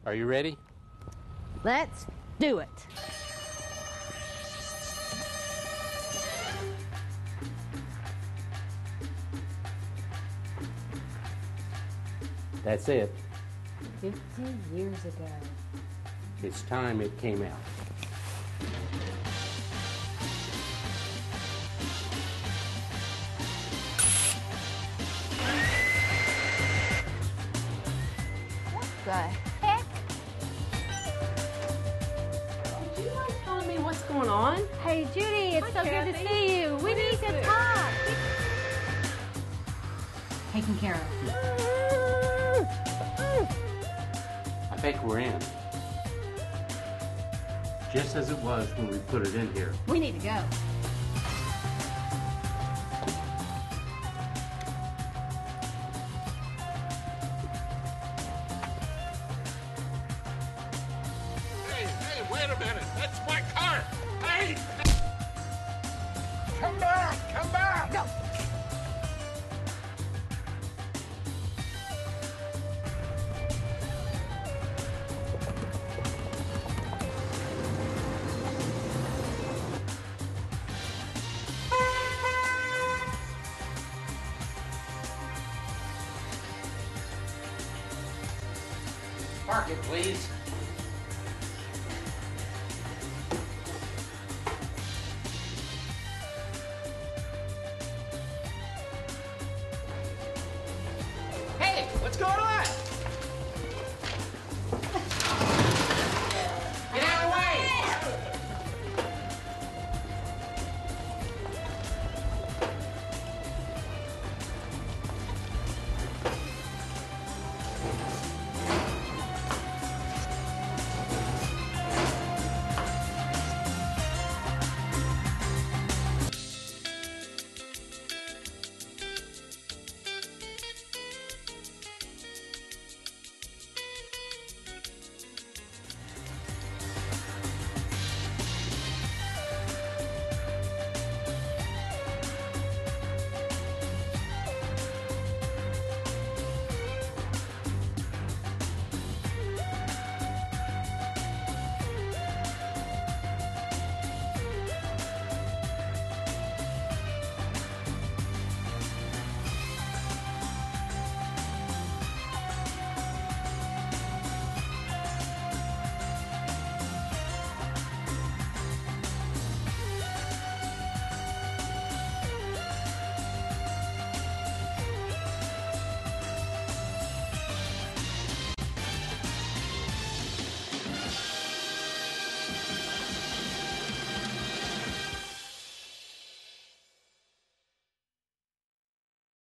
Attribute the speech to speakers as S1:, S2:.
S1: Are you ready?
S2: Let's do it.
S1: That's it.
S2: 50 years ago.
S1: It's time it came out.
S2: What the heck?
S3: Would you mind telling me what's going on?
S2: Hey, Judy, it's
S3: Hi,
S2: so good to
S3: Kathy.
S2: see you. We need to talk.
S4: Taken care of.
S1: I think we're in. Just as it was when we put it in here.
S4: We need to go.
S5: Hey, wait a minute. That's my car. Hey! Come back! Come back! No!
S1: Park it, please.
S5: Hey, what's going on?